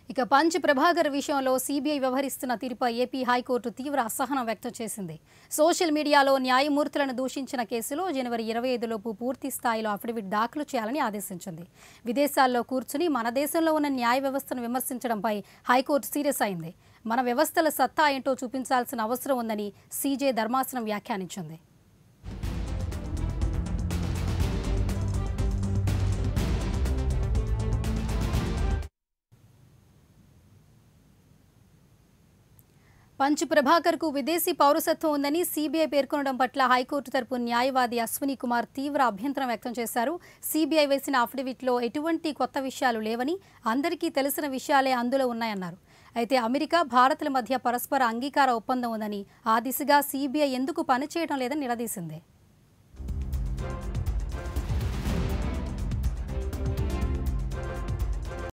ఇక పంచ్ ప్రభాకర్ విషయంలో సీబీఐ వ్యవహరిస్తున్న తీరుపై ఏపీ హైకోర్టు తీవ్ర అసహనం వ్యక్తం చేసింది. సోషల్ మీడియాలో న్యాయమూర్తులను దూషించిన కేసులో జనవరి 25లోపు పూర్తి స్థాయిలో అఫిడవిట్ దాఖలు చేయాలని ఆదేశించింది. విదేశాల్లో కూర్చుని మన దేశంలో ఉన్న న్యాయ వ్యవస్థను విమర్శించడంపై హైకోర్టు సీరియస్ అయింది. మన వ్యవస్థల సత్తా ఏంటో చూపించాల్సిన అవసరం ఉందని సీజే ధర్మాసనం వ్యాఖ్యానించింది. పంచ్ ప్రభాకర్కు విదేశీ పౌరసత్వం ఉందని సీబీఐ పేర్కొనడం పట్ల హైకోర్టు తరపు న్యాయవాది అశ్విని కుమార్ తీవ్ర అభ్యంతరం వ్యక్తం చేశారు. సీబీఐ వేసిన అఫిడవిట్లో ఎటువంటి కొత్త విషయాలు లేవని, అందరికీ తెలిసిన విషయాలే అందులో ఉన్నాయన్నారు. అయితే అమెరికా, భారత్ల మధ్య పరస్పర అంగీకార ఒప్పందం ఉందని, ఆ దిశగా సీబీఐ ఎందుకు పనిచేయడం లేదని నిలదీసింది.